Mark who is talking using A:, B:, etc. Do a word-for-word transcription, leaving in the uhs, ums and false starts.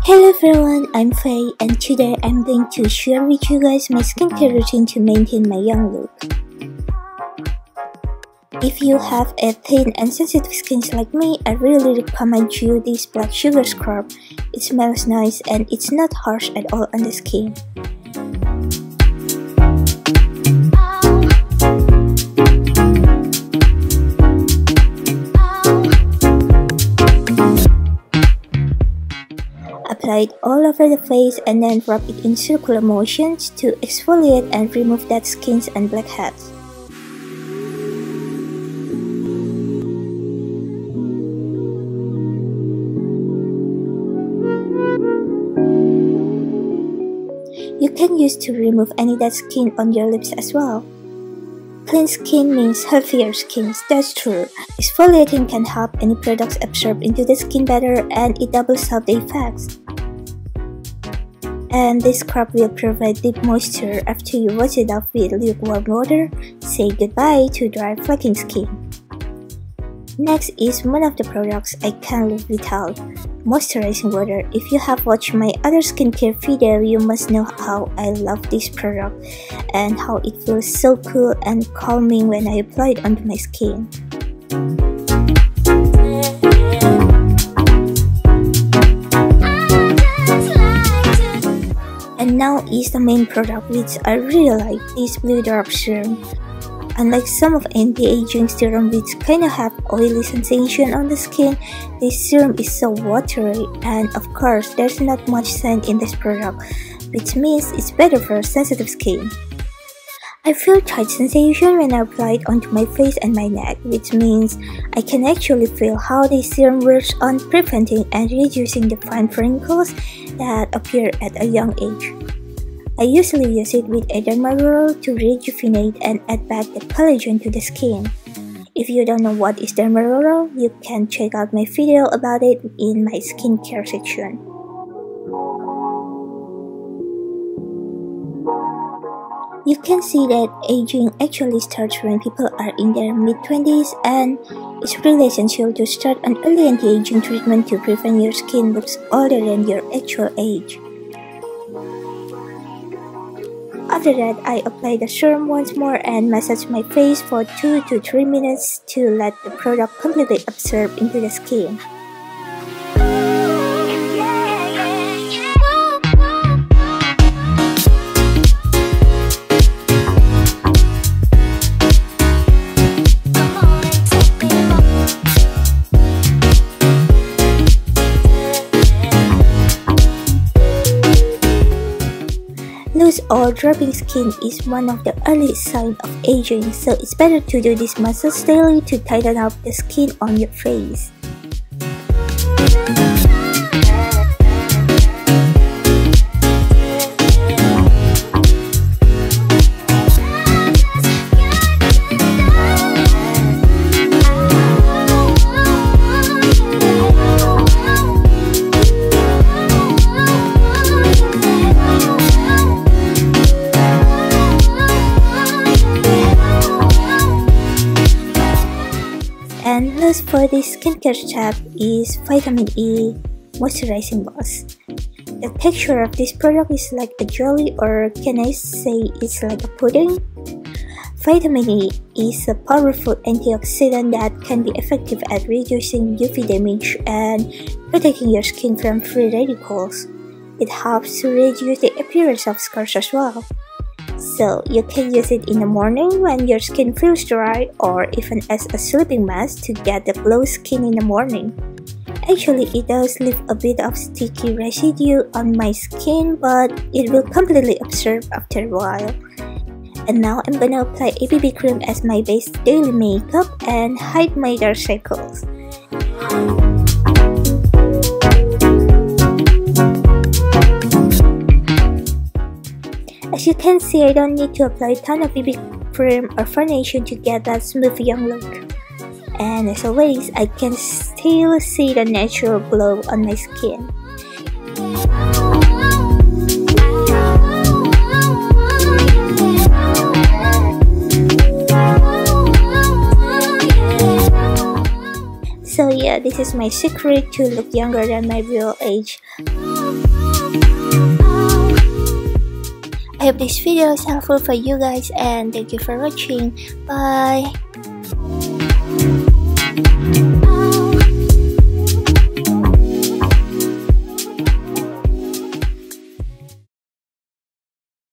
A: Hello everyone, I'm Faye and today I'm going to share with you guys my skincare routine to maintain my young look. If you have a thin and sensitive skin like me, I really recommend you this black sugar scrub. It smells nice and it's not harsh at all on the skin. Apply it all over the face and then rub it in circular motions to exfoliate and remove dead skins and blackheads. You can use to remove any dead skin on your lips as well. Clean skin means healthier skin, that's true. Exfoliating can help any products absorb into the skin better and it doubles up the effects. And this scrub will provide deep moisture after you wash it off with lukewarm water. Say goodbye to dry flaking skin. Next is one of the products I can't live without, moisturizing water. If you have watched my other skincare video, you must know how I love this product and how it feels so cool and calming when I apply it onto my skin. And now is the main product which I really like, this Blue Drop Serum. Unlike some of anti-aging serum which kinda have oily sensation on the skin, this serum is so watery and of course there's not much scent in this product, which means it's better for sensitive skin. I feel tight sensation when I apply it onto my face and my neck, which means I can actually feel how this serum works on preventing and reducing the fine wrinkles that appear at a young age. I usually use it with a derma to rejuvenate and add back the collagen to the skin. If you don't know what is derma, you can check out my video about it in my skincare section. You can see that aging actually starts when people are in their mid twenties and it's really essential to start an early anti-aging treatment to prevent your skin looks older than your actual age. After that, I apply the serum once more and massage my face for two to three minutes to let the product completely absorb into the skin. Loose or dropping skin is one of the early signs of aging, so it's better to do this massage daily to tighten up the skin on your face. And last for this skincare step is Vitamin E Moisturizing Balm. The texture of this product is like a jelly, or can I say it's like a pudding? Vitamin E is a powerful antioxidant that can be effective at reducing U V damage and protecting your skin from free radicals. It helps to reduce the appearance of scars as well. So you can use it in the morning when your skin feels dry, or even as a sleeping mask to get the glow skin in the morning. Actually, it does leave a bit of sticky residue on my skin, but it will completely absorb after a while. And now I'm gonna apply A B B cream as my base daily makeup and hide my dark circles. As you can see, I don't need to apply a ton of B B cream or foundation to get that smooth young look. And as always, I can still see the natural glow on my skin. So yeah, this is my secret to look younger than my real age. hope this video is helpful for you guys, and thank you for watching. Bye.